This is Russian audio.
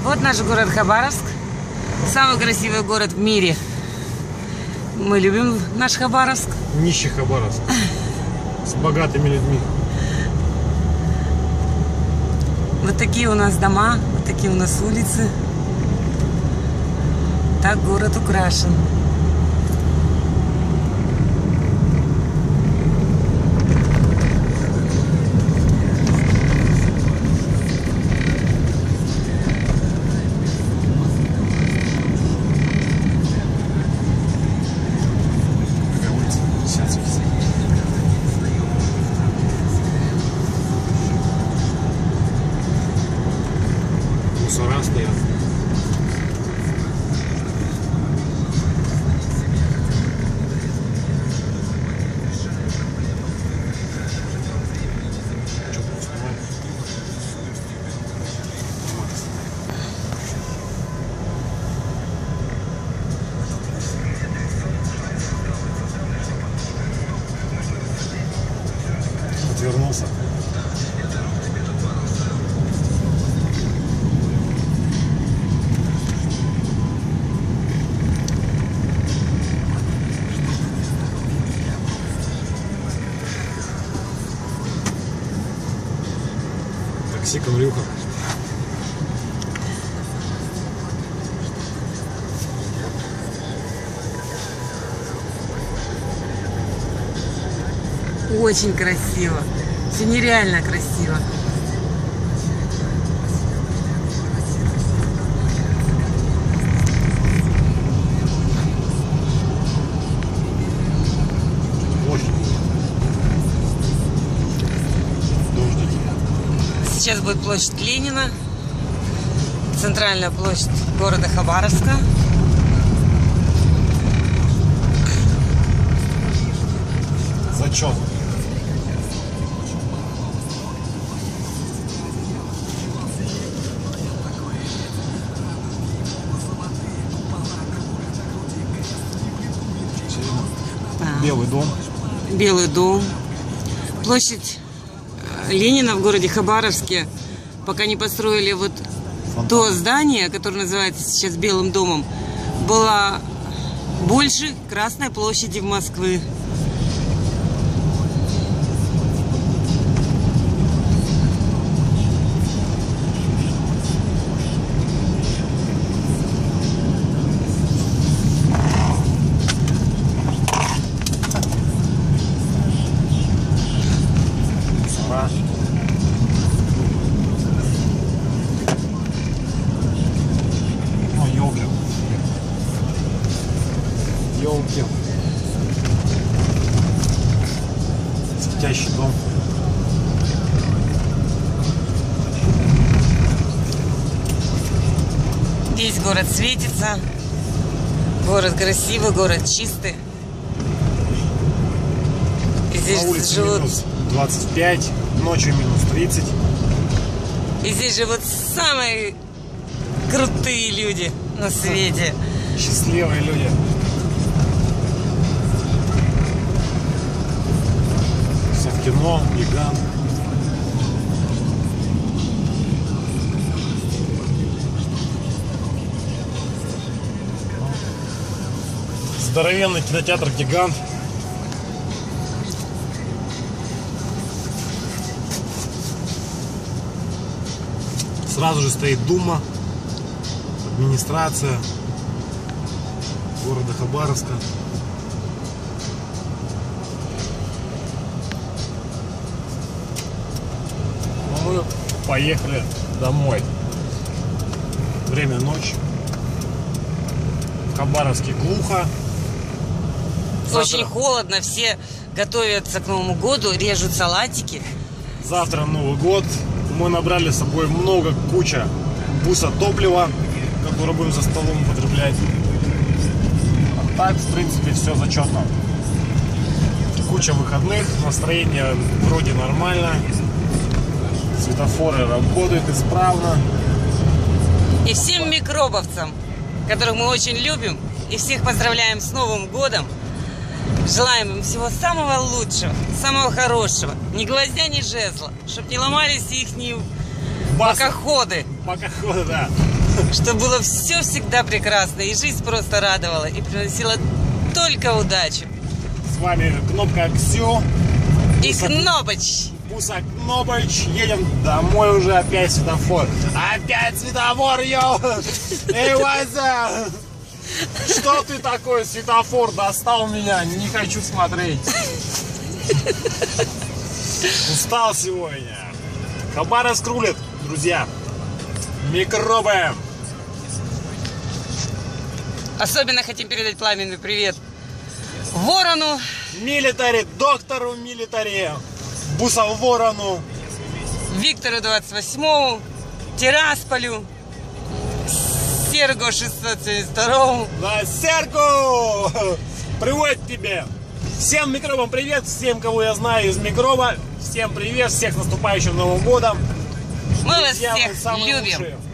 Вот наш город Хабаровск. Самый красивый город в мире. Мы любим наш Хабаровск. Нищий Хабаровск. С богатыми людьми. Вот такие у нас дома, вот такие у нас улицы. Так город украшен. Мусора стоят. Отвернулся. Такси Камрюха. Очень красиво. Все нереально красиво. Сейчас будет площадь Ленина, центральная площадь города Хабаровска. Зачет. Белый дом. Белый дом. Площадь Ленина в городе Хабаровске, пока не построили вот то здание, которое называется сейчас Белым домом, была больше Красной площади в Москве. О, елки. Елки. Светящий дом. Весь город светится. Город красивый, город чистый. И здесь На улице живут... минус 25, ночью минус 30. И здесь живут самые крутые люди на свете. Счастливые люди. Все в кино, гигант. Здоровенный кинотеатр «Гигант». Сразу же стоит Дума, администрация города Хабаровска. Ну, мы поехали домой. Время ночи. В Хабаровске глухо. Очень холодно, все готовятся к Новому году, режут салатики. Завтра Новый год. Мы набрали с собой куча буса топлива, которое будем за столом употреблять. А так, в принципе, все зачетно. Куча выходных, настроение вроде нормально. Светофоры работают исправно. И всем микробовцам, которых мы очень любим, и всех поздравляем с Новым годом. Желаем им всего самого лучшего, самого хорошего. Ни гвоздя, ни жезла. Чтоб не ломались их покоходы. Покоходы, да. Чтобы было все всегда прекрасно, и жизнь просто радовала, и приносила только удачу. С вами Кнопка Ксю. И Кнопоч. Буса Кнопоч. Едем домой уже, опять светофор. Опять светофор, йоу! Эй, Вася! Что ты такой, светофор, достал меня? Не хочу смотреть. Устал сегодня. Хабаровск рулит, друзья. Микробы. Особенно хотим передать пламенный привет Ворону. Милитари, доктору милитари. Буса Ворону. Виктору 28-му. Тирасполю. Серго 672-му. Да, Серго! Привет тебе! Всем микробам привет, всем, кого я знаю из микроба. Всем привет, всех с наступающим Новым годом. Мы вас Друзья, вы всех самые любим. лучшие.